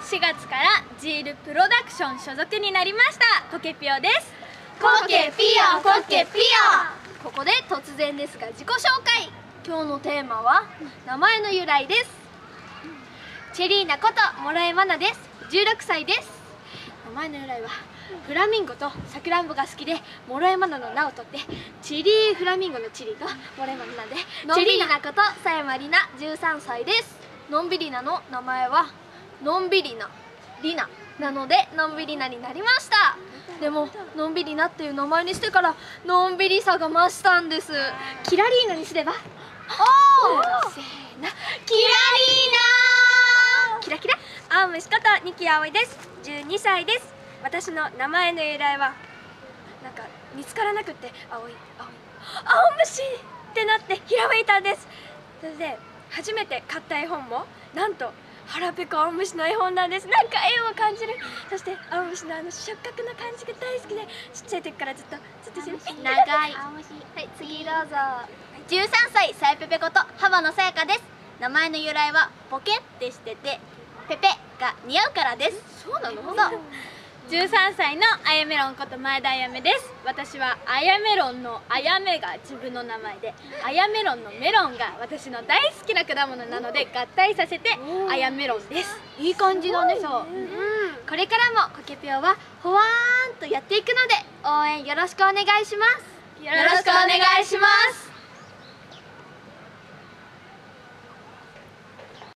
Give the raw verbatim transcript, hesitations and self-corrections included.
しがつからジールプロダクション所属になりましたコケピオです。 コケピオコケピオ。ここで突然ですが自己紹介。今日のテーマは名前の由来です。チェリーナこと諸江愛菜です。じゅうろくさいです。名前の由来はフラミンゴとさくらんぼが好きで諸江愛菜の名を取ってチェリーフラミンゴのチリと諸江愛菜なんでのんびりなこと佐山里奈じゅうさんさいです。のんびりなの名前はのんびりなりななのでのんびりなになりました。でものんびりなっていう名前にしてからのんびりさが増したんです。キラリーナにすればおーせーのキラリーナキラキラ。 青虫こと二木葵です。じゅうにさいです。私の名前の由来はなんか見つからなくって青い青い青虫ってなってひらめいたんです。それで初めて買った絵本もなんと腹ペコ青虫の絵本なんです。なんか絵を感じる。そして青虫のあの触覚の感じが大好きでちっちゃい時からずっとずっと知る長い青虫。はい、次どうぞ。じゅうさんさいさえペペこと浜野さやかです。名前の由来はボケってしててペペが似合うからです。そうなの？そう。 じゅうさんさいのあやメロンこと前田あやめです。私はあやメロンのあやめが自分の名前で、あやメロンのメロンが私の大好きな果物なので合体させてあやメロンです。 いい感じだね。そう、うん、これからもコケピオはほわーんとやっていくので応援よろしくお願いします。 よろしくお願いします。